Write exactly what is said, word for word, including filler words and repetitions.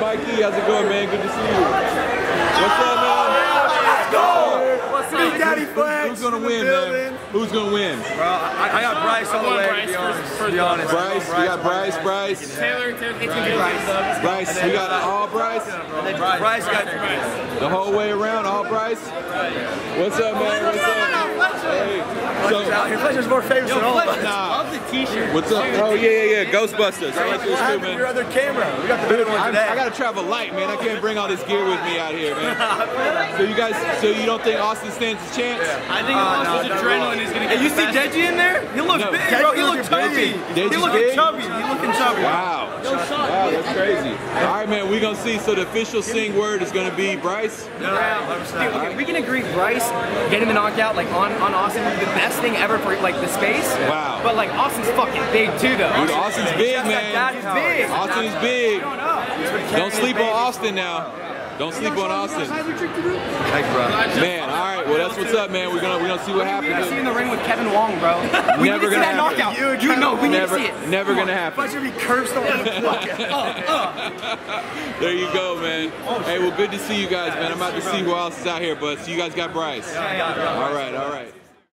Mikey, how's it going, man? Good to see you. What's up, man? Let's go! What's up? Big Daddy Flex. Who's gonna win, man? Who's gonna win? Bro, I, I got Bryce all the way, to be honest. To be honest. Bryce, we got Bryce, Bryce. Taylor, Taylor, it's gonna be Bryce. Bryce, we got all Bryce. And then Bryce got The whole way around, all Bryce. What's up, man? What's up? Hey, so, Fletcher's more famous than all of us. nah. Love the t-shirt. What's up? Oh yeah, yeah, yeah. Ghostbusters. I like What this too, happened to your man. other camera? We got the Dude, better one I, today. I gotta travel light, man. I can't bring all this gear with me out here, man. So you guys, so you don't think Austin stands a chance? I think Uh, Austin's no, no, adrenaline is gonna get Hey, you see the best. Deji in there? He looks No. big, Deji bro. He looks looking chubby. big. He Deji's looking big? chubby. He looking chubby. Wow. Wow, that's crazy. All right, man. We gonna see. So the official sing word is gonna be Bryce. No, Dude, okay, we can agree Bryce getting the knockout like on, on Austin would be the best thing ever for like the space. Wow. But like Austin's fucking big too though. Dude, Austin's big, man. He's big. Austin is big. I don't know. Don't sleep on Austin now. Don't sleep on Austin. Thanks, bro. Man, all right. Well, that's what's up, man. We're gonna we're gonna see what We gotta see happens. in the ring with Kevin Wong, bro. We Never need to see gonna that happen. knockout. You know, we need Never, to see it. never gonna happen. Fletcher be cursed on the There you go, man. Hey, well, good to see you guys, man. I'm about to see who else is out here, but so you guys got Bryce. All right, all right.